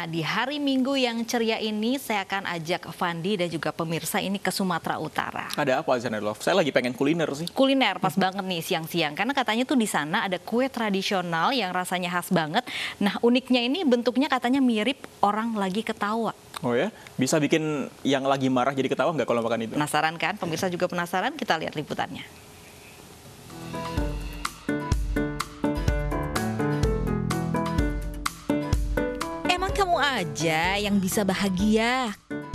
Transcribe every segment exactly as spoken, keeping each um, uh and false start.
Nah, di hari Minggu yang ceria ini saya akan ajak Fandi dan juga pemirsa ini ke Sumatera Utara. Ada apa Zanelov? Saya lagi pengen kuliner sih. Kuliner pas banget nih siang-siang karena katanya tuh di sana ada kue tradisional yang rasanya khas banget. Nah, uniknya ini bentuknya katanya mirip orang lagi ketawa. Oh ya, bisa bikin yang lagi marah jadi ketawa nggak kalau makan itu? Penasaran kan? Pemirsa juga penasaran? Kita lihat liputannya. Emang kamu aja yang bisa bahagia?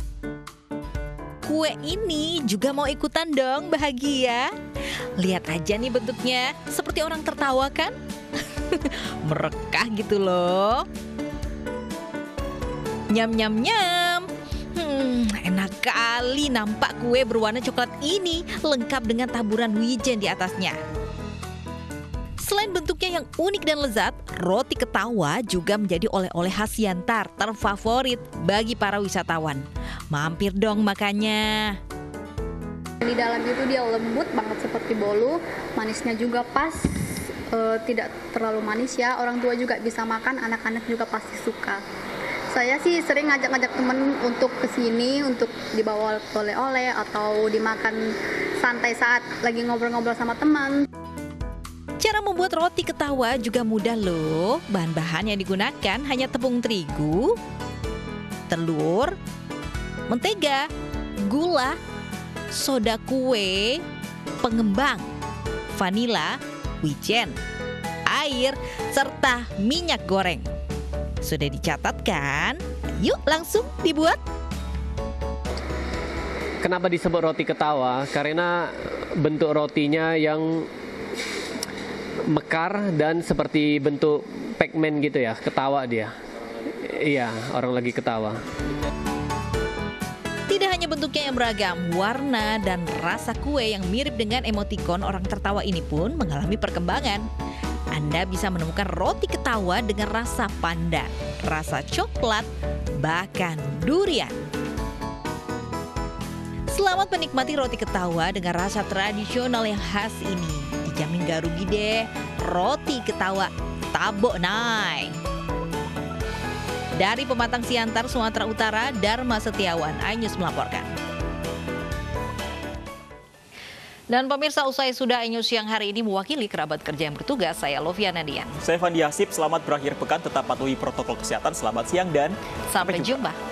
Kue ini juga mau ikutan dong bahagia? Lihat aja nih bentuknya, seperti orang tertawa kan? Merekah gitu loh. Nyam nyam nyam. Hmm, enak kali nampak kue berwarna coklat ini lengkap dengan taburan wijen di atasnya. Selain bentuknya yang unik dan lezat, roti ketawa juga menjadi oleh-oleh khas Siantar terfavorit bagi para wisatawan. Mampir dong makannya. Di dalam itu dia lembut banget seperti bolu, manisnya juga pas, e, tidak terlalu manis ya. Orang tua juga bisa makan, anak-anak juga pasti suka. Saya sih sering ngajak-ngajak temen untuk kesini, untuk dibawa oleh-oleh atau dimakan santai saat lagi ngobrol-ngobrol sama teman. Cara membuat roti ketawa juga mudah loh. Bahan-bahan yang digunakan hanya tepung terigu, telur, mentega, gula, soda kue, pengembang, vanila, wijen, air, serta minyak goreng. Sudah dicatat kan? Yuk langsung dibuat. Kenapa disebut roti ketawa? Karena bentuk rotinya yang mekar dan seperti bentuk Pac-Man gitu ya, ketawa dia. Iya, orang lagi ketawa. Tidak hanya bentuknya yang beragam, warna dan rasa kue yang mirip dengan emotikon orang tertawa ini pun mengalami perkembangan. Anda bisa menemukan roti ketawa dengan rasa pandan, rasa coklat, bahkan durian. Selamat menikmati roti ketawa dengan rasa tradisional yang khas ini. Dijamin gak rugi deh, roti ketawa Tabok Nai. Dari Pematang Siantar, Sumatera Utara, Dharma Setiawan, iNews melaporkan. Dan pemirsa, usai sudah iNews siang hari ini mewakili kerabat kerja yang bertugas, saya Lovia Nadian. Saya Fandi Hasib, selamat berakhir pekan, tetap patuhi protokol kesehatan, selamat siang dan sampai, sampai jumpa. jumpa.